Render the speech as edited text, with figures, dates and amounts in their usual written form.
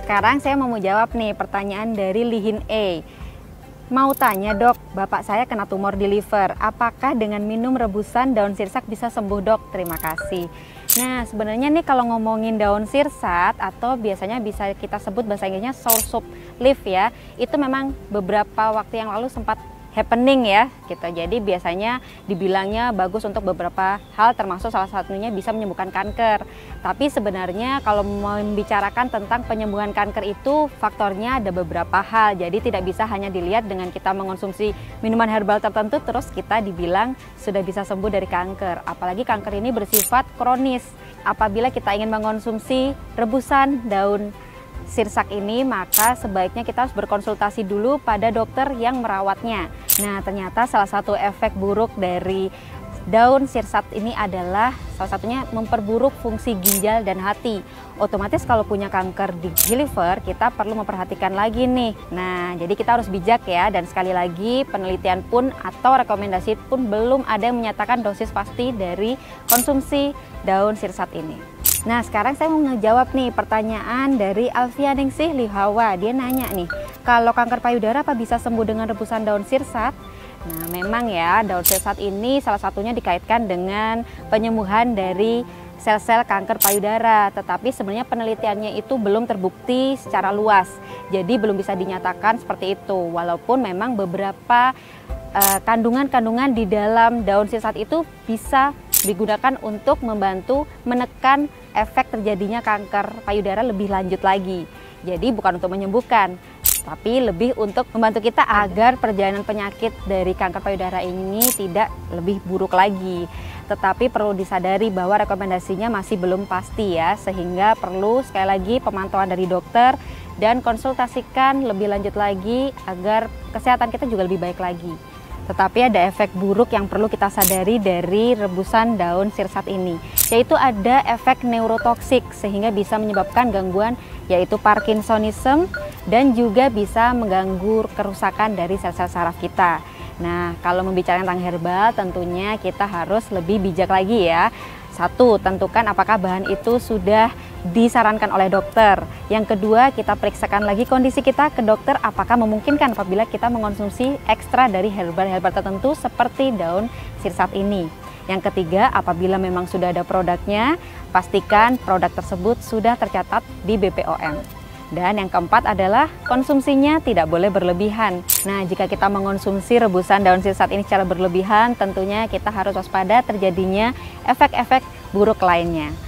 sekarang saya mau jawab nih pertanyaan dari Lihin E. Mau tanya dok, bapak saya kena tumor di liver, apakah dengan minum rebusan daun sirsak bisa sembuh dok? Terima kasih. Nah sebenarnya nih kalau ngomongin daun sirsat atau biasanya bisa kita sebut bahasa Inggrisnya soursop leaf ya, itu memang beberapa waktu yang lalu sempat happening ya gitu. Jadi biasanya dibilangnya bagus untuk beberapa hal, termasuk salah satunya bisa menyembuhkan kanker. Tapi sebenarnya kalau membicarakan tentang penyembuhan kanker itu faktornya ada beberapa hal. Jadi tidak bisa hanya dilihat dengan kita mengonsumsi minuman herbal tertentu terus kita dibilang sudah bisa sembuh dari kanker. Apalagi kanker ini bersifat kronis. Apabila kita ingin mengonsumsi rebusan daun sirsak ini, maka sebaiknya kita harus berkonsultasi dulu pada dokter yang merawatnya. Nah, ternyata salah satu efek buruk dari daun sirsat ini adalah salah satunya memperburuk fungsi ginjal dan hati. Otomatis kalau punya kanker di liver, kita perlu memperhatikan lagi nih. Nah, jadi kita harus bijak ya, dan sekali lagi penelitian pun atau rekomendasi pun belum ada yang menyatakan dosis pasti dari konsumsi daun sirsat ini. Nah sekarang saya mau ngejawab nih pertanyaan dari Alfianingsih Lihawa. Dia nanya nih, kalau kanker payudara apa bisa sembuh dengan rebusan daun sirsat? Nah memang ya, daun sirsat ini salah satunya dikaitkan dengan penyembuhan dari sel-sel kanker payudara. Tetapi sebenarnya penelitiannya itu belum terbukti secara luas. Jadi belum bisa dinyatakan seperti itu. Walaupun memang beberapa kandungan-kandungan di dalam daun sirsat itu bisa digunakan untuk membantu menekan efek terjadinya kanker payudara lebih lanjut lagi. Jadi bukan untuk menyembuhkan, tapi lebih untuk membantu kita agar perjalanan penyakit dari kanker payudara ini tidak lebih buruk lagi. Tetapi perlu disadari bahwa rekomendasinya masih belum pasti ya, sehingga perlu sekali lagi pemantauan dari dokter dan konsultasikan lebih lanjut lagi agar kesehatan kita juga lebih baik lagi. Tetapi ada efek buruk yang perlu kita sadari dari rebusan daun sirsat ini, yaitu ada efek neurotoksik sehingga bisa menyebabkan gangguan yaitu Parkinsonism dan juga bisa mengganggu kerusakan dari sel-sel saraf kita. Nah, kalau membicarakan tentang herbal tentunya kita harus lebih bijak lagi ya. Satu, tentukan apakah bahan itu sudah disarankan oleh dokter. Yang kedua, kita periksakan lagi kondisi kita ke dokter apakah memungkinkan apabila kita mengonsumsi ekstra dari herbal-herbal tertentu seperti daun sirsat ini. Yang ketiga, apabila memang sudah ada produknya, pastikan produk tersebut sudah tercatat di BPOM. Dan yang keempat adalah konsumsinya tidak boleh berlebihan. Nah, jika kita mengonsumsi rebusan daun sirsat ini secara berlebihan, tentunya kita harus waspada terjadinya efek-efek buruk lainnya.